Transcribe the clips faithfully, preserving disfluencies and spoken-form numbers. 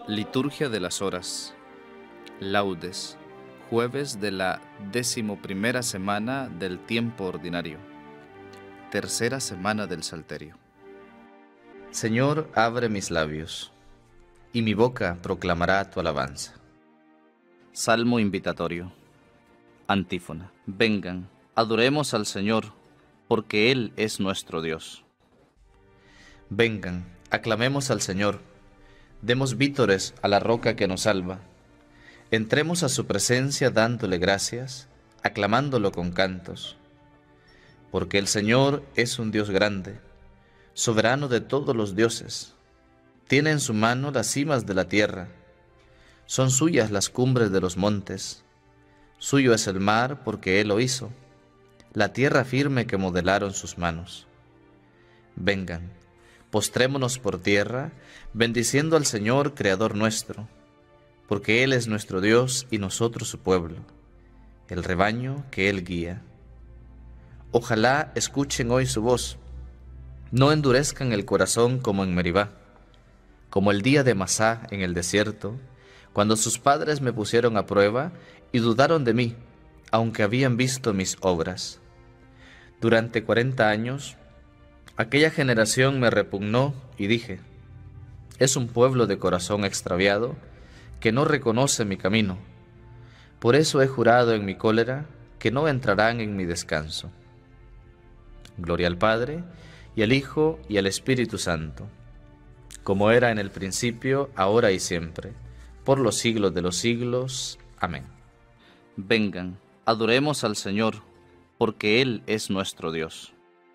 Liturgia de las Horas. Laudes. Jueves de la decimoprimera semana del tiempo ordinario. Tercera semana del Salterio. Señor, abre mis labios, y mi boca proclamará tu alabanza. Salmo invitatorio. Antífona. Vengan, adoremos al Señor, porque Él es nuestro Dios. Vengan, aclamemos al Señor, demos vítores a la roca que nos salva. Entremos a su presencia dándole gracias, aclamándolo con cantos. Porque el Señor es un Dios grande, soberano de todos los dioses. Tiene en su mano las cimas de la tierra, son suyas las cumbres de los montes. Suyo es el mar porque Él lo hizo, la tierra firme que modelaron sus manos. Vengan, postrémonos por tierra, bendiciendo al Señor, Creador nuestro, porque Él es nuestro Dios y nosotros su pueblo, el rebaño que Él guía. Ojalá escuchen hoy su voz, no endurezcan el corazón como en Meribá, como el día de Masá en el desierto, cuando sus padres me pusieron a prueba y dudaron de mí, aunque habían visto mis obras. Durante cuarenta años, aquella generación me repugnó y dije, es un pueblo de corazón extraviado que no reconoce mi camino. Por eso he jurado en mi cólera que no entrarán en mi descanso. Gloria al Padre, y al Hijo, y al Espíritu Santo, como era en el principio, ahora y siempre, por los siglos de los siglos. Amén. Vengan, adoremos al Señor, porque Él es nuestro Dios.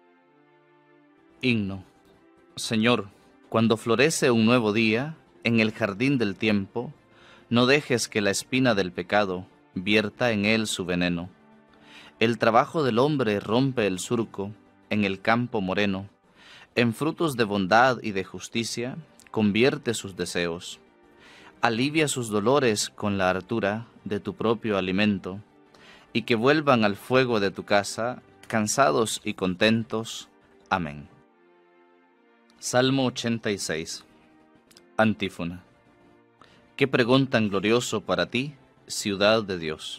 Himno. Señor, cuando florece un nuevo día, en el jardín del tiempo, no dejes que la espina del pecado vierta en él su veneno. El trabajo del hombre rompe el surco en el campo moreno, en frutos de bondad y de justicia convierte sus deseos. Alivia sus dolores con la hartura de tu propio alimento, y que vuelvan al fuego de tu casa, cansados y contentos. Amén. Salmo ochenta y seis. Antífona. Qué pregón tan glorioso para ti, ciudad de Dios.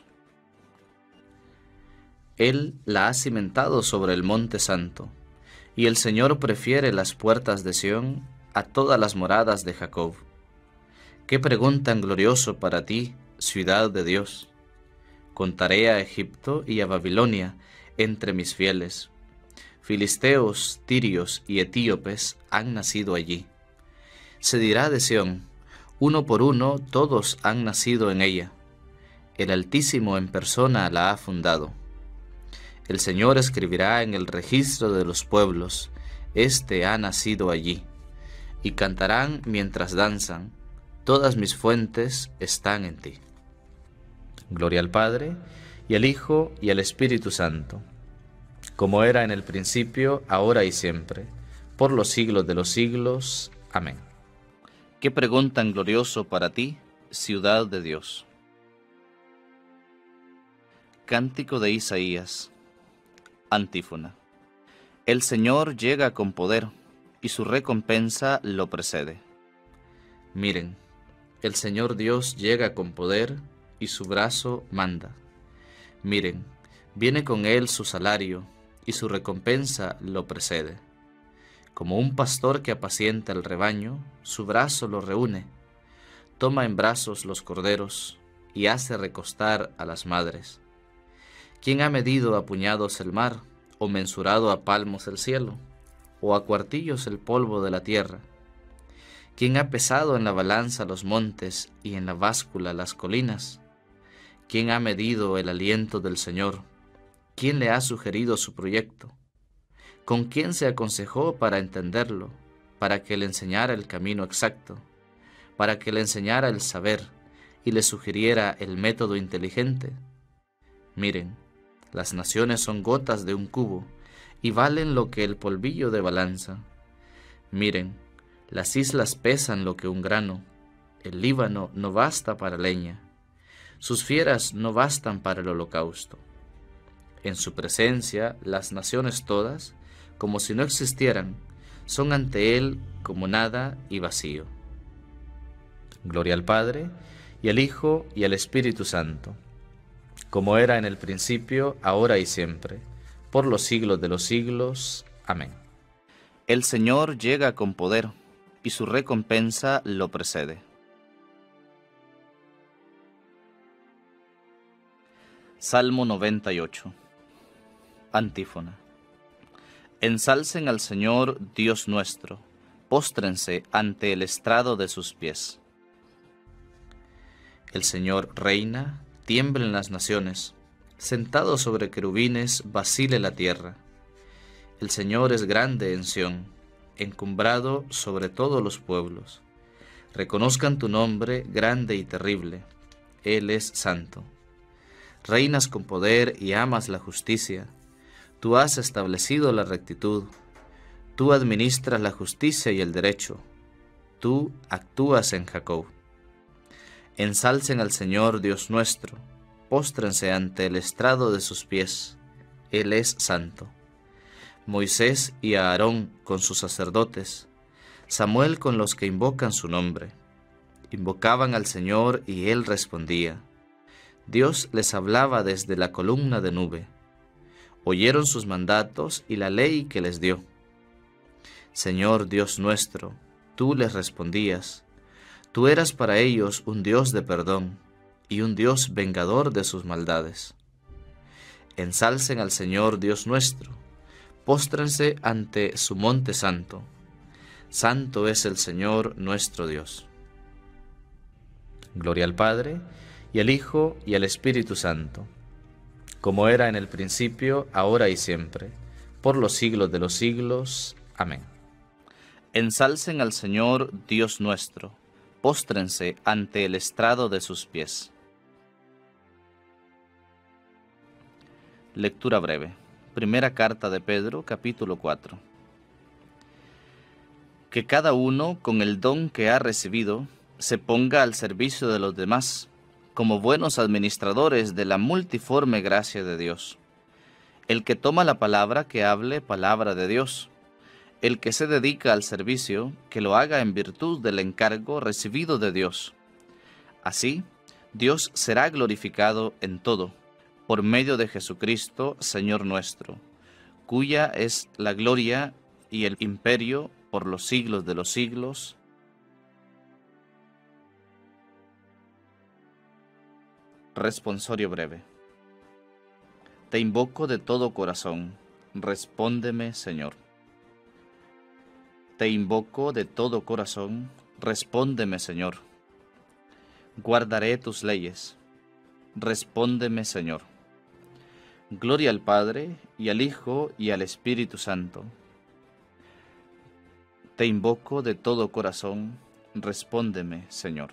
Él la ha cimentado sobre el monte santo, y el Señor prefiere las puertas de Sión a todas las moradas de Jacob. Qué pregón tan glorioso para ti, ciudad de Dios. Contaré a Egipto y a Babilonia entre mis fieles. Filisteos, tirios y etíopes han nacido allí. Se dirá de Sión, uno por uno todos han nacido en ella. El Altísimo en persona la ha fundado. El Señor escribirá en el registro de los pueblos, este ha nacido allí. Y cantarán mientras danzan, todas mis fuentes están en ti. Gloria al Padre, y al Hijo, y al Espíritu Santo, como era en el principio, ahora y siempre, por los siglos de los siglos. Amén. Qué pregón tan glorioso para ti, ciudad de Dios. Cántico de Isaías. Antífona. El Señor llega con poder, y su recompensa lo precede. Miren, el Señor Dios llega con poder, y su brazo manda. Miren, viene con él su salario, y su recompensa lo precede. Como un pastor que apacienta el rebaño, su brazo lo reúne, toma en brazos los corderos, y hace recostar a las madres. ¿Quién ha medido a puñados el mar, o mensurado a palmos el cielo, o a cuartillos el polvo de la tierra? ¿Quién ha pesado en la balanza los montes, y en la báscula las colinas? ¿Quién ha medido el aliento del Señor? ¿Quién le ha sugerido su proyecto? ¿Con quién se aconsejó para entenderlo, para que le enseñara el camino exacto, para que le enseñara el saber y le sugiriera el método inteligente? Miren, las naciones son gotas de un cubo y valen lo que el polvillo de balanza. Miren, las islas pesan lo que un grano, el Líbano no basta para leña, sus fieras no bastan para el holocausto. En su presencia, las naciones todas, como si no existieran, son ante él como nada y vacío. Gloria al Padre, y al Hijo, y al Espíritu Santo, como era en el principio, ahora y siempre, por los siglos de los siglos. Amén. El Señor llega con poder, y su recompensa lo precede. Salmo noventa y ocho. Antífona. Ensalcen al Señor Dios nuestro, póstrense ante el estrado de sus pies. El Señor reina, tiemblen las naciones, sentado sobre querubines vacile la tierra. El Señor es grande en Sión, encumbrado sobre todos los pueblos. Reconozcan tu nombre grande y terrible, Él es santo. Reinas con poder y amas la justicia, tú has establecido la rectitud, tú administras la justicia y el derecho, tú actúas en Jacob. Ensalcen al Señor Dios nuestro, póstrense ante el estrado de sus pies, Él es santo. Moisés y Aarón con sus sacerdotes, Samuel con los que invocan su nombre. Invocaban al Señor y Él respondía. Dios les hablaba desde la columna de nube. Oyeron sus mandatos y la ley que les dio. Señor Dios nuestro, tú les respondías. Tú eras para ellos un Dios de perdón y un Dios vengador de sus maldades. Ensalcen al Señor Dios nuestro, póstrense ante su monte santo. Santo es el Señor nuestro Dios. Gloria al Padre, y al Hijo, y al Espíritu Santo, como era en el principio, ahora y siempre, por los siglos de los siglos. Amén. Ensalcen al Señor Dios nuestro, póstrense ante el estrado de sus pies. Lectura breve. Primera carta de Pedro, capítulo cuatro. Que cada uno, con el don que ha recibido, se ponga al servicio de los demás, como buenos administradores de la multiforme gracia de Dios. El que toma la palabra, que hable palabra de Dios. El que se dedica al servicio, que lo haga en virtud del encargo recibido de Dios. Así, Dios será glorificado en todo, por medio de Jesucristo, Señor nuestro, cuya es la gloria y el imperio por los siglos de los siglos. Responsorio breve. Te invoco de todo corazón, respóndeme, Señor. Te invoco de todo corazón, respóndeme, Señor. Guardaré tus leyes, respóndeme, Señor. Gloria al Padre, y al Hijo, y al Espíritu Santo. Te invoco de todo corazón, respóndeme, Señor.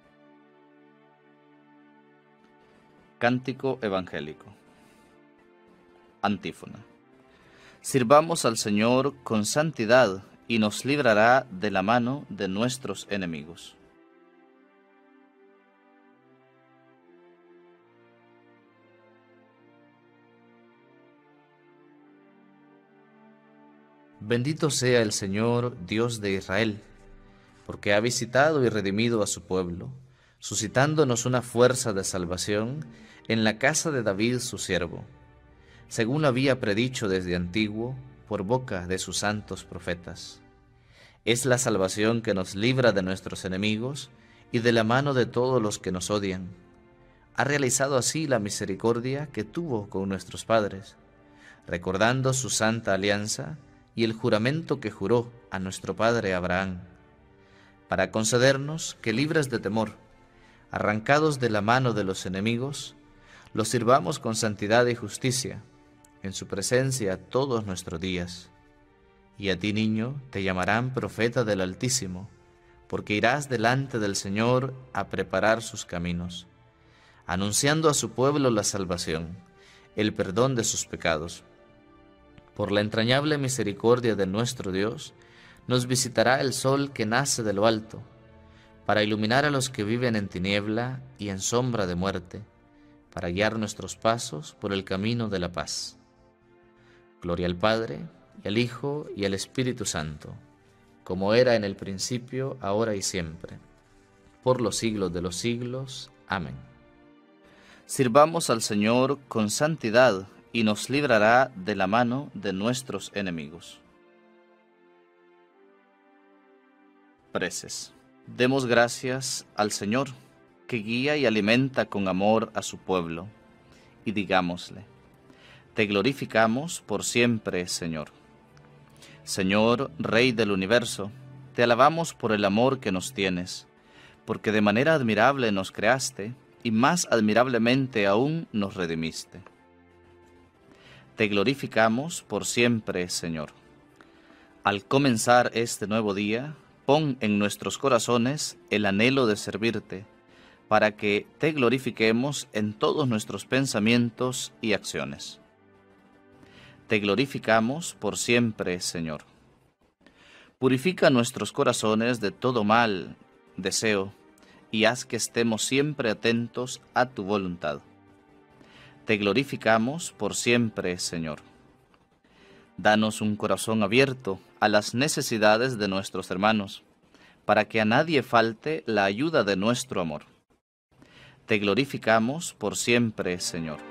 Cántico evangélico. Antífona. Sirvamos al Señor con santidad, y nos librará de la mano de nuestros enemigos. Bendito sea el Señor, Dios de Israel, porque ha visitado y redimido a su pueblo, suscitándonos una fuerza de salvación en la casa de David su siervo, según había predicho desde antiguo, por boca de sus santos profetas. Es la salvación que nos libra de nuestros enemigos y de la mano de todos los que nos odian. Ha realizado así la misericordia que tuvo con nuestros padres, recordando su santa alianza y el juramento que juró a nuestro padre Abraham, para concedernos que, libres de temor, arrancados de la mano de los enemigos, los sirvamos con santidad y justicia, en su presencia todos nuestros días. Y a ti, niño, te llamarán profeta del Altísimo, porque irás delante del Señor a preparar sus caminos, anunciando a su pueblo la salvación, el perdón de sus pecados. Por la entrañable misericordia de nuestro Dios, nos visitará el sol que nace de lo alto, para iluminar a los que viven en tiniebla y en sombra de muerte, para guiar nuestros pasos por el camino de la paz. Gloria al Padre, y al Hijo, y al Espíritu Santo, como era en el principio, ahora y siempre, por los siglos de los siglos. Amén. Sirvamos al Señor con santidad y nos librará de la mano de nuestros enemigos. Preces. Demos gracias al Señor, que guía y alimenta con amor a su pueblo, y digámosle: te glorificamos por siempre, Señor. Señor, Rey del universo, te alabamos por el amor que nos tienes, porque de manera admirable nos creaste, y más admirablemente aún nos redimiste. Te glorificamos por siempre, Señor. Al comenzar este nuevo día, pon en nuestros corazones el anhelo de servirte, para que te glorifiquemos en todos nuestros pensamientos y acciones. Te glorificamos por siempre, Señor. Purifica nuestros corazones de todo mal deseo, y haz que estemos siempre atentos a tu voluntad. Te glorificamos por siempre, Señor. Danos un corazón abierto a las necesidades de nuestros hermanos, para que a nadie falte la ayuda de nuestro amor. Te glorificamos por siempre, Señor.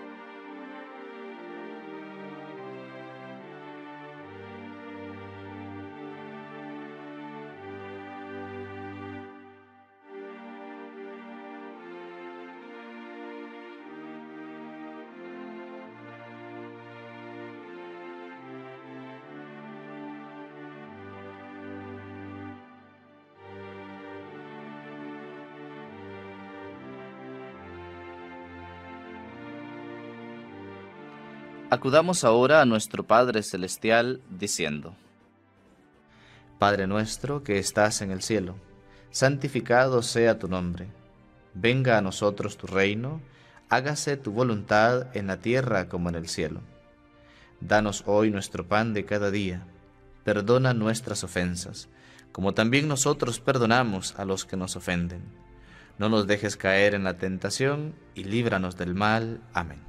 Acudamos ahora a nuestro Padre Celestial diciendo: Padre nuestro que estás en el cielo, santificado sea tu nombre. Venga a nosotros tu reino, hágase tu voluntad en la tierra como en el cielo. Danos hoy nuestro pan de cada día. Perdona nuestras ofensas, como también nosotros perdonamos a los que nos ofenden. No nos dejes caer en la tentación y líbranos del mal. Amén.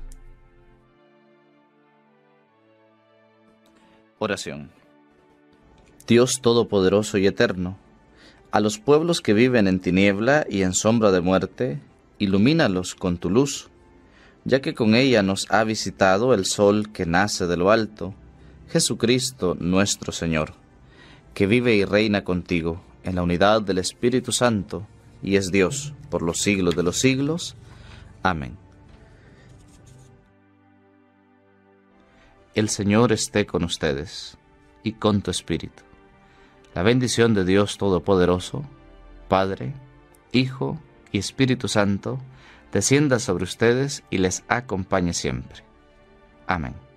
Oración. Dios Todopoderoso y Eterno, a los pueblos que viven en tiniebla y en sombra de muerte, ilumínalos con tu luz, ya que con ella nos ha visitado el sol que nace de lo alto, Jesucristo nuestro Señor, que vive y reina contigo en la unidad del Espíritu Santo, y es Dios por los siglos de los siglos. Amén. El Señor esté con ustedes y con tu espíritu. La bendición de Dios Todopoderoso, Padre, Hijo y Espíritu Santo, descienda sobre ustedes y les acompañe siempre. Amén.